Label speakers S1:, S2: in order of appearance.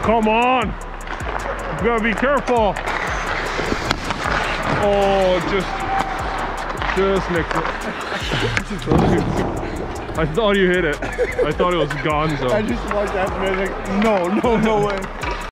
S1: Come on. You gotta be careful. Oh, just nicked it. I thought you hit it. I thought it was gone, so.
S2: I just watched that and I was like, no way.